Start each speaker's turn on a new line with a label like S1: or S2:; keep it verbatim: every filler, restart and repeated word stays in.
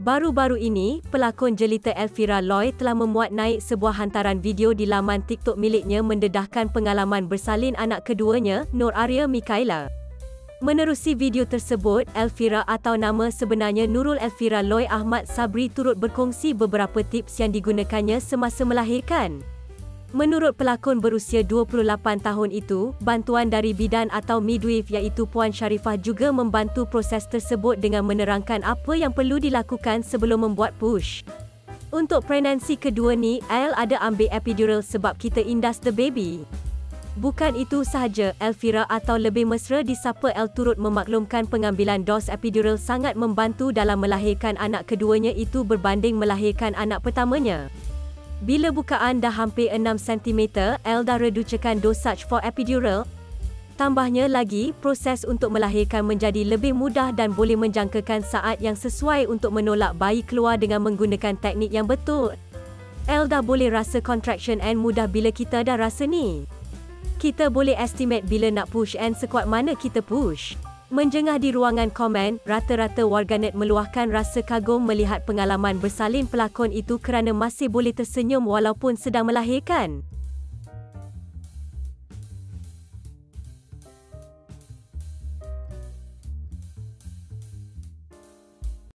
S1: Baru-baru ini, pelakon jelita Elvira Loy telah memuat naik sebuah hantaran video di laman TikTok miliknya mendedahkan pengalaman bersalin anak keduanya, Nur Arya Mikaela. Menerusi video tersebut, Elvira atau nama sebenarnya Nurul Elvira Loy Ahmad Sabri turut berkongsi beberapa tips yang digunakannya semasa melahirkan. Menurut pelakon berusia dua puluh lapan tahun itu, bantuan dari bidan atau midwife iaitu Puan Sharifah juga membantu proses tersebut dengan menerangkan apa yang perlu dilakukan sebelum membuat push. Untuk pregnancy kedua ni, El ada ambil epidural sebab kita indas the baby. Bukan itu sahaja, Elvira atau lebih mesra disapa El turut memaklumkan pengambilan dos epidural sangat membantu dalam melahirkan anak keduanya itu berbanding melahirkan anak pertamanya. Bila bukaan dah hampir enam sentimeter, El dah reducekan dosage for epidural. Tambahnya lagi, proses untuk melahirkan menjadi lebih mudah dan boleh menjangkakan saat yang sesuai untuk menolak bayi keluar dengan menggunakan teknik yang betul. El dah boleh rasa contraction and mudah bila kita dah rasa ni. Kita boleh estimate bila nak push and sekuat mana kita push. Menjengah di ruangan komen, rata-rata warganet meluahkan rasa kagum melihat pengalaman bersalin pelakon itu kerana masih boleh tersenyum walaupun sedang melahirkan.